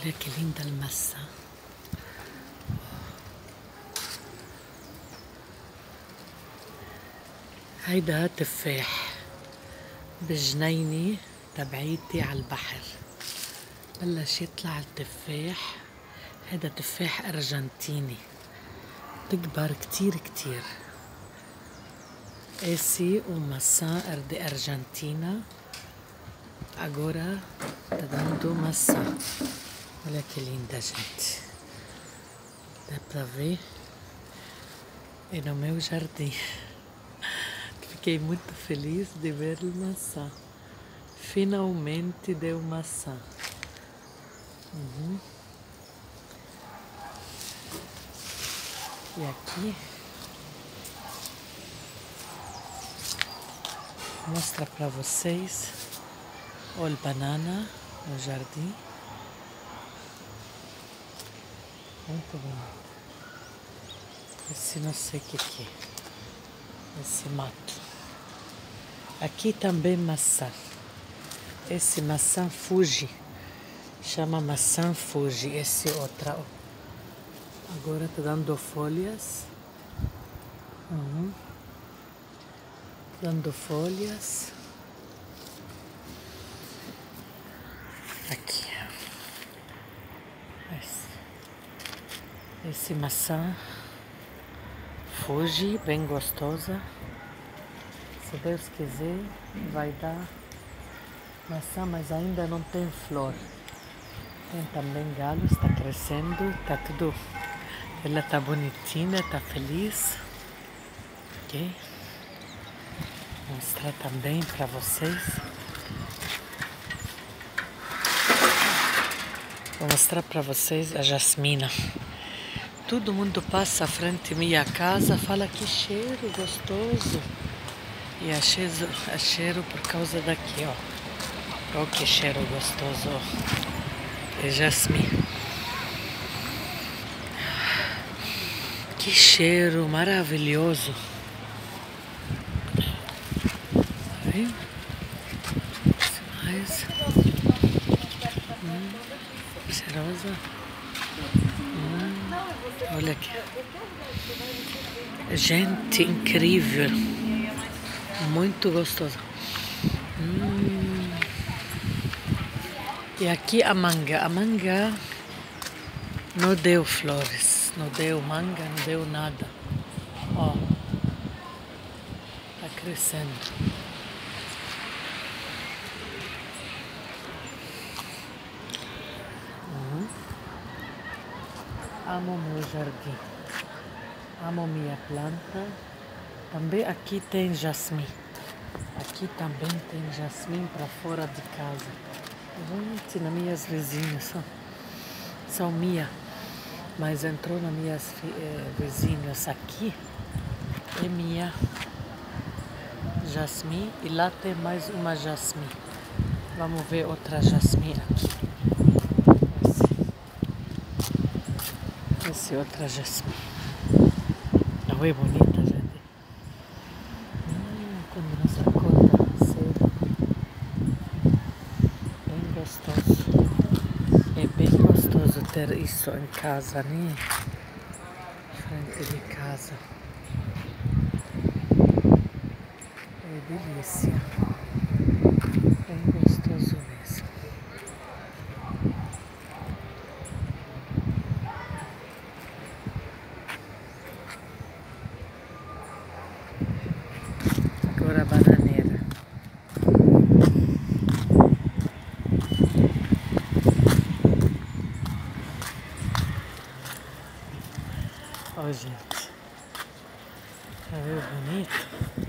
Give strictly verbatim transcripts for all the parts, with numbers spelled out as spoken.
Olha que linda a maçã. هيدا تفاح بالجنينة تبعيتي على البحر. بلش يطلع التفاح. هيدا تفاح أرجنتيني بتكبر كتير كتير. Esse uma maçã de Argentina. Agora tá dando maçã. Olha que linda, gente. Dá pra ver? É no meu jardim. Fiquei muito feliz de ver maçã. Finalmente deu maçã. Uhum. E aqui vou mostrar para vocês olha banana no jardim. Muito bonito. Esse não sei o que, que é. Esse mato. Aqui também maçã. Esse maçã Fuji. Chama maçã Fuji. Esse outra. Agora tá dando folhas. Uhum. Dando folhas. Aqui. Esse, esse maçã Fuji, bem gostosa. Se Deus quiser, vai dar maçã, mas ainda não tem flor. Tem também galho, está crescendo, está tudo. Ela está bonitinha, está feliz. Ok? Vou mostrar também para vocês. Vou mostrar para vocês a jasmina. Todo mundo passa à frente da minha casa, fala que cheiro gostoso. E a cheiro, a cheiro por causa daqui, ó. Olha que cheiro gostoso, ó. É jasmim. Que cheiro maravilhoso. Aí. Mais. Hum, cheirosa. Hum, olha aqui. Gente, incrível. Muito gostoso. Hum. E aqui a manga. A manga não deu flores. Não deu manga, não deu nada. Ó. Tá crescendo. Amo meu jardim, amo minha planta. Também aqui tem jasmim. Aqui também tem jasmim para fora de casa. Gente, nas minhas vizinhas são, são minhas, mas entrou nas minhas eh, vizinhas aqui. É minha jasmim e lá tem mais uma jasmim. Vamos ver outra jasmim aqui. Esse outra jasmim. Não é bonita, gente? Hum, quando nós acorda cedo. Bem gostoso. É bem gostoso ter isso em casa, né? Frente de casa. É delícia. Bem gostoso mesmo. Agora a bananeira. Ó, gente. Tá vendo bonito?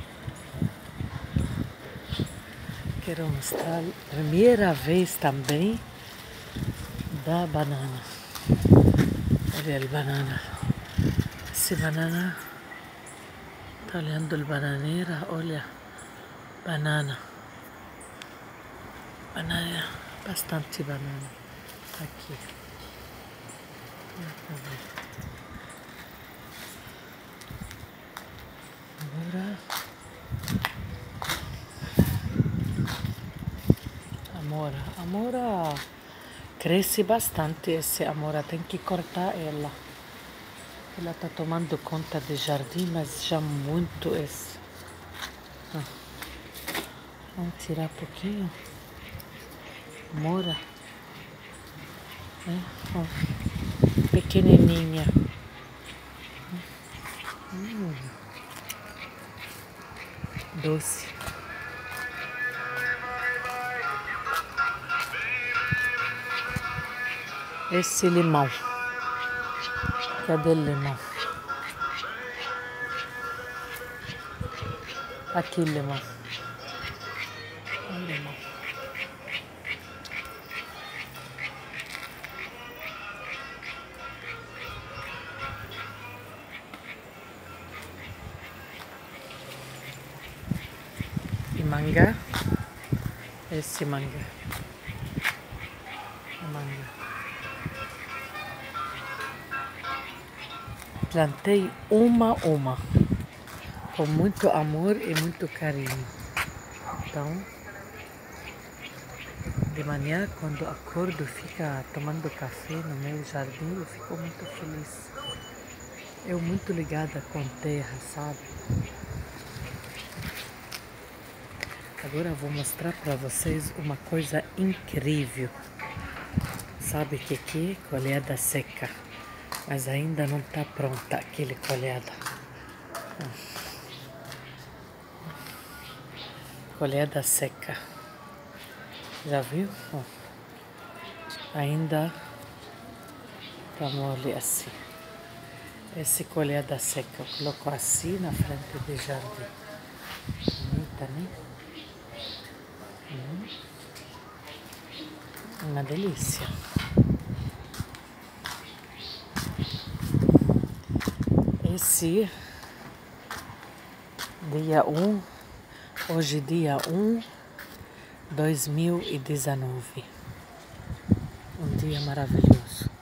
Quero mostrar a primeira vez também da banana. Olha a banana. Essa banana. Tá olhando a bananeira? Olha. Banana. Banana. Bastante banana. Aqui. Agora. Amora. Amora cresce bastante esse amora, tem que cortar ela. Ela tá tomando conta do jardim, mas já muito esse. Ah. Vamos tirar um pouquinho. Amora. É, ó. Pequenininha. Hum. Doce. Esse limão. Cadê o limão? Aqui o limão. O limão. E manga. Esse manga. A manga. Plantei uma a uma, com muito amor e muito carinho. Então, de manhã, quando acordo, fica tomando café no meu jardim, eu fico muito feliz. Eu muito ligada com terra, sabe? Agora eu vou mostrar para vocês uma coisa incrível. Sabe o que que é? Colheita seca. Mas ainda não está pronta aquele colhada. Colhada seca. Já viu? Ó. Ainda tá mole assim. Esse colhada seca eu coloco assim na frente do jardim. Bonita, né? Hum. Uma delícia. Esse dia um, hoje dia um, dois mil e dezenove. Um dia maravilhoso.